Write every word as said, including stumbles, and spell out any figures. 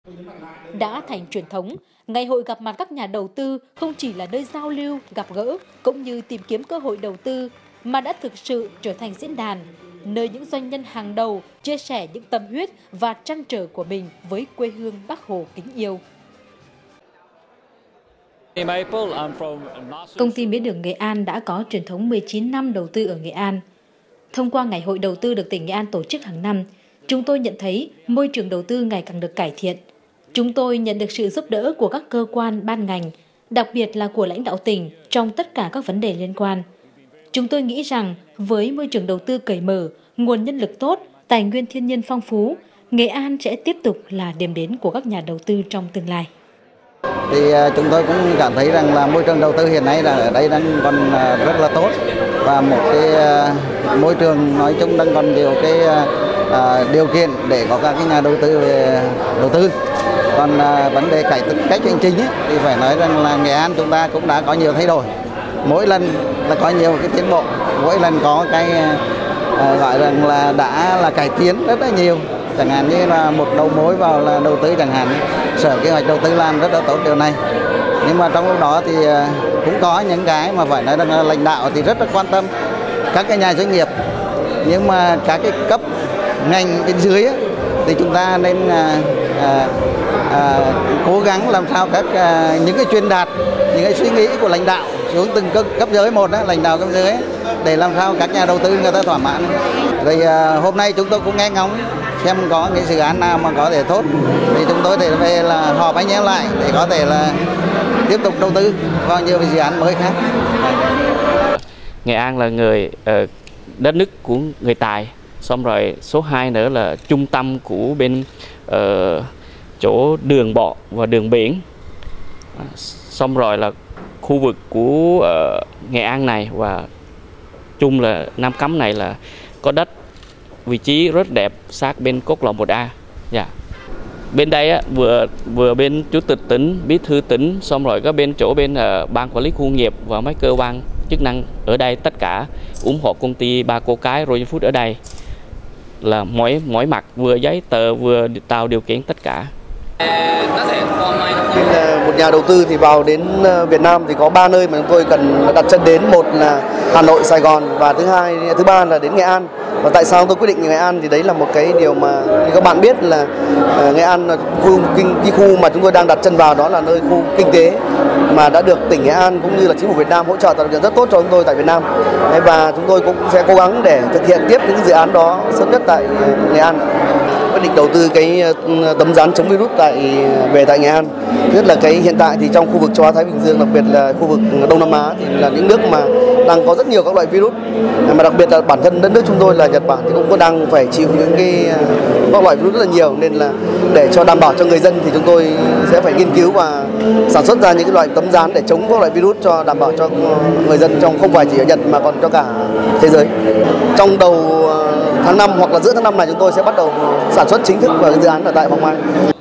Đã thành truyền thống, ngày hội gặp mặt các nhà đầu tư không chỉ là nơi giao lưu, gặp gỡ cũng như tìm kiếm cơ hội đầu tư mà đã thực sự trở thành diễn đàn, nơi những doanh nhân hàng đầu chia sẻ những tâm huyết và trăn trở của mình với quê hương Bác Hồ kính yêu. Công ty mía đường Nghệ An đã có truyền thống mười chín năm đầu tư ở Nghệ An. Thông qua ngày hội đầu tư được tỉnh Nghệ An tổ chức hàng năm, chúng tôi nhận thấy môi trường đầu tư ngày càng được cải thiện. Chúng tôi nhận được sự giúp đỡ của các cơ quan, ban ngành, đặc biệt là của lãnh đạo tỉnh trong tất cả các vấn đề liên quan. Chúng tôi nghĩ rằng với môi trường đầu tư cởi mở, nguồn nhân lực tốt, tài nguyên thiên nhiên phong phú, Nghệ An sẽ tiếp tục là điểm đến của các nhà đầu tư trong tương lai. Thì chúng tôi cũng cảm thấy rằng là môi trường đầu tư hiện nay là ở đây đang còn rất là tốt và một cái môi trường nói chung đang còn nhiều cái uh, điều kiện để có các cái nhà đầu tư về đầu tư. Còn uh, vấn đề cải cách hành chính ấy, thì phải nói rằng là Nghệ An chúng ta cũng đã có nhiều thay đổi. Mỗi lần là có nhiều cái tiến bộ, mỗi lần có cái uh, gọi rằng là đã là cải tiến rất là nhiều. Chẳng hạn như là một đầu mối vào là đầu tư chẳng hạn, Sở Kế hoạch Đầu tư làm rất là tốt điều này. Nhưng mà trong lúc đó thì cũng có những cái mà phải nói rằng là lãnh đạo thì rất là quan tâm các cái nhà doanh nghiệp. Nhưng mà các cái cấp ngành bên dưới ấy, thì chúng ta nên à, à, à, cố gắng làm sao các à, những cái truyền đạt, những cái suy nghĩ của lãnh đạo xuống từng cấp, cấp dưới một đó, lãnh đạo cấp dưới ấy, để làm sao các nhà đầu tư người ta thỏa mãn. Rồi à, hôm nay chúng tôi cũng nghe ngóng xem có những dự án nào mà có thể tốt thì chúng tôi thể về là họp anh em lại để có thể là tiếp tục đầu tư vào nhiều dự án mới khác. Nghệ An là người uh, đất nước của người Tài, xong rồi số hai nữa là trung tâm của bên uh, chỗ đường bộ và đường biển, xong rồi là khu vực của uh, Nghệ An này và chung là Nam Cấm này là có đất vị trí rất đẹp sát bên quốc lộ một A. Dạ. Bên đây á, vừa vừa bên chủ tịch tỉnh, bí thư tỉnh, xong rồi có bên chỗ bên uh, ban quản lý khu công nghiệp và mấy cơ quan chức năng ở đây tất cả ủng hộ công ty Ba Cô Cái Royal Food ở đây là mỗi mỗi mặt vừa giấy tờ vừa tạo điều kiện tất cả. Một nhà đầu tư thì vào đến Việt Nam thì có ba nơi mà chúng tôi cần đặt chân đến, một là Hà Nội, Sài Gòn và thứ hai thứ ba là đến Nghệ An. Và tại sao tôi quyết định Nghệ An thì đấy là một cái điều mà như các bạn biết là uh, Nghệ An là khu kinh cái khu mà chúng tôi đang đặt chân vào, đó là nơi khu kinh tế mà đã được tỉnh Nghệ An cũng như là chính phủ Việt Nam hỗ trợ tạo điều kiện rất tốt cho chúng tôi tại Việt Nam. Và chúng tôi cũng sẽ cố gắng để thực hiện tiếp những dự án đó sớm nhất tại Nghệ An. Quyết định đầu tư cái tấm dán chống virus tại về tại Nghệ An. Nhất là cái hiện tại thì trong khu vực châu Á Thái Bình Dương, đặc biệt là khu vực Đông Nam Á thì là những nước mà đang có rất nhiều các loại virus, mà đặc biệt là bản thân đất nước chúng tôi là Nhật Bản thì cũng có đang phải chịu những cái các loại virus rất là nhiều, nên là để cho đảm bảo cho người dân thì chúng tôi sẽ phải nghiên cứu và sản xuất ra những cái loại tấm dán để chống các loại virus cho đảm bảo cho người dân trong không phải chỉ ở Nhật mà còn cho cả thế giới. Trong đầu tháng năm hoặc là giữa tháng năm này chúng tôi sẽ bắt đầu sản xuất chính thức vào cái dự án ở tại Hoàng Mai.